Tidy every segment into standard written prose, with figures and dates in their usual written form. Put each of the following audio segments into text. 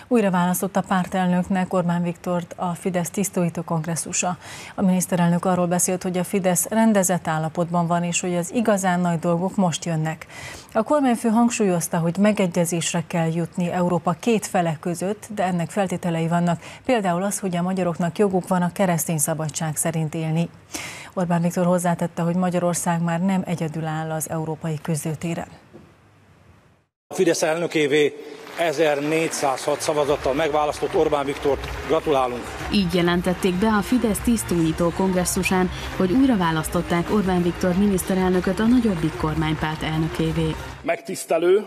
Újra választott a pártelnöknek Orbán Viktort a Fidesz tisztújító kongresszusa. A miniszterelnök arról beszélt, hogy a Fidesz rendezett állapotban van, és hogy az igazán nagy dolgok most jönnek. A kormányfő hangsúlyozta, hogy megegyezésre kell jutni Európa két fele között, de ennek feltételei vannak, például az, hogy a magyaroknak joguk van a keresztény szabadság szerint élni. Orbán Viktor hozzátette, hogy Magyarország már nem egyedül áll az európai küzdőtéren. A Fidesz elnökévé 1406 szavazattal megválasztott Orbán Viktort gratulálunk. Így jelentették be a Fidesz tisztújító kongresszusán, hogy újra választották Orbán Viktor miniszterelnököt a nagyobbik kormánypárt elnökévé. Megtisztelő,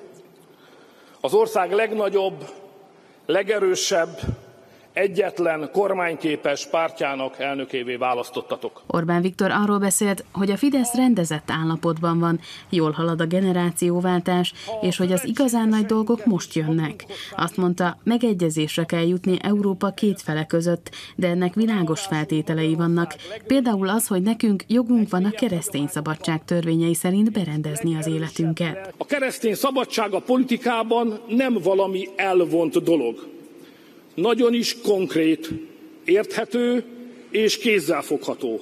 az ország legnagyobb, legerősebb, egyetlen kormányképes pártjának elnökévé választottatok. Orbán Viktor arról beszélt, hogy a Fidesz rendezett állapotban van, jól halad a generációváltás, és hogy az igazán nagy dolgok most jönnek. Azt mondta, megegyezésre kell jutni Európa két fele között, de ennek világos feltételei vannak. Például az, hogy nekünk jogunk van a keresztény szabadság törvényei szerint berendezni az életünket. A keresztény szabadság a politikában nem valami elvont dolog. Nagyon is konkrét, érthető és kézzelfogható.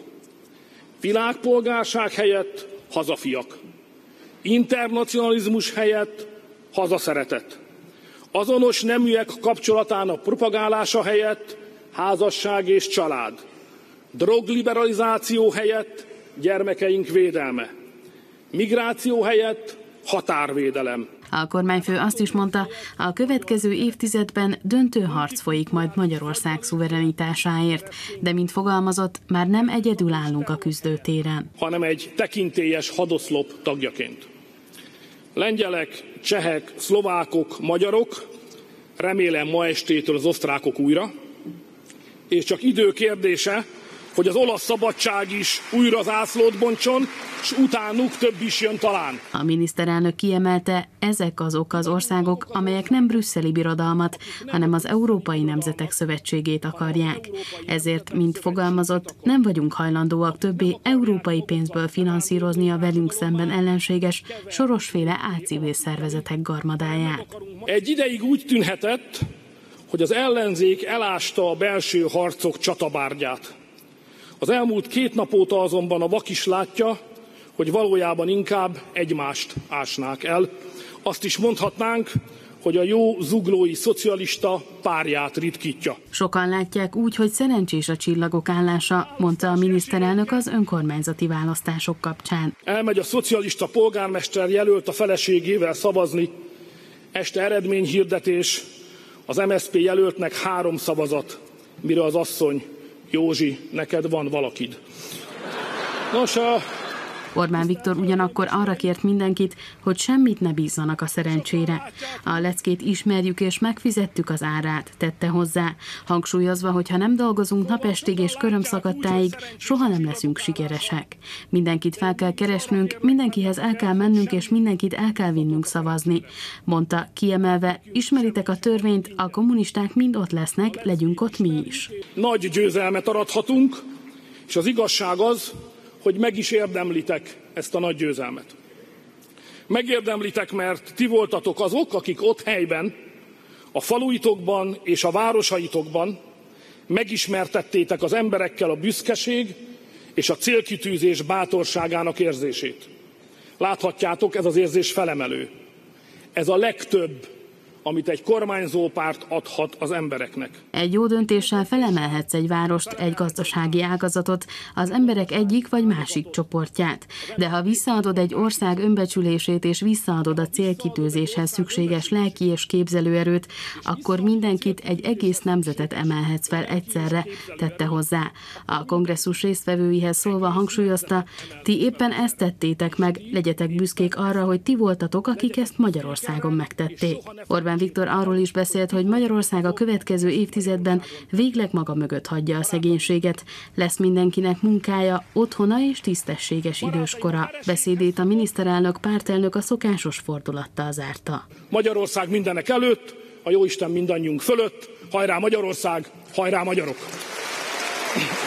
Világpolgárság helyett hazafiak. Internacionalizmus helyett hazaszeretet. Azonos neműek kapcsolatának propagálása helyett házasság és család. Drogliberalizáció helyett gyermekeink védelme. Migráció helyett határvédelem. A kormányfő azt is mondta, a következő évtizedben döntő harc folyik majd Magyarország szuverenitásáért, de mint fogalmazott, már nem egyedül állunk a küzdőtéren. Hanem egy tekintélyes hadoszlop tagjaként. Lengyelek, csehek, szlovákok, magyarok, remélem ma estétől az osztrákok újra, és csak idő kérdése, hogy az olasz szabadság is újra zászlót bontson, és utánuk több is jön talán. A miniszterelnök kiemelte, ezek azok az országok, amelyek nem brüsszeli birodalmat, hanem az Európai Nemzetek Szövetségét akarják. Ezért, mint fogalmazott, nem vagyunk hajlandóak többé európai pénzből finanszírozni a velünk szemben ellenséges, sorosféle álcivil szervezetek garmadáját. Egy ideig úgy tűnhetett, hogy az ellenzék elásta a belső harcok csatabárgyát. Az elmúlt 2 nap óta azonban a vak is látja, hogy valójában inkább egymást ásnák el. Azt is mondhatnánk, hogy a jó zuglói szocialista párját ritkítja. Sokan látják úgy, hogy szerencsés a csillagok állása, mondta a miniszterelnök az önkormányzati választások kapcsán. Elmegy a szocialista polgármester jelölt a feleségével szavazni. Este eredményhirdetés, az MSZP jelöltnek 3 szavazat, mire az asszony: Józsi, neked van valakid. Nos, Orbán Viktor ugyanakkor arra kért mindenkit, hogy semmit ne bízzanak a szerencsére. A leckét ismerjük és megfizettük az árát, tette hozzá, hangsúlyozva, hogy ha nem dolgozunk napestig és körömszakadtáig, soha nem leszünk sikeresek. Mindenkit fel kell keresnünk, mindenkihez el kell mennünk és mindenkit el kell vinnünk szavazni, mondta, kiemelve, ismeritek a törvényt, a kommunisták mind ott lesznek, legyünk ott mi is. Nagy győzelmet arathatunk, és az igazság az, hogy meg is érdemlitek ezt a nagy győzelmet. Megérdemlitek, mert ti voltatok azok, akik ott helyben, a faluitokban és a városaitokban megismertettétek az emberekkel a büszkeség és a célkitűzés bátorságának érzését. Láthatjátok, ez az érzés felemelő. Ez a legtöbb, amit egy kormányzó párt adhat az embereknek. Egy jó döntéssel felemelhetsz egy várost, egy gazdasági ágazatot, az emberek egyik vagy másik csoportját. De ha visszaadod egy ország önbecsülését és visszaadod a célkitűzéshez szükséges lelki és képzelőerőt, akkor mindenkit, egy egész nemzetet emelhetsz fel egyszerre, tette hozzá. A kongresszus résztvevőihez szólva hangsúlyozta, ti éppen ezt tettétek meg, legyetek büszkék arra, hogy ti voltatok, akik ezt Magyarországon megtették. Orbán Viktor arról is beszélt, hogy Magyarország a következő évtizedben végleg maga mögött hagyja a szegénységet. Lesz mindenkinek munkája, otthona és tisztességes időskora. Beszédét a miniszterelnök pártelnök a szokásos fordulattal zárta. Magyarország mindenek előtt, a jóisten mindannyiunk fölött. Hajrá Magyarország, hajrá magyarok!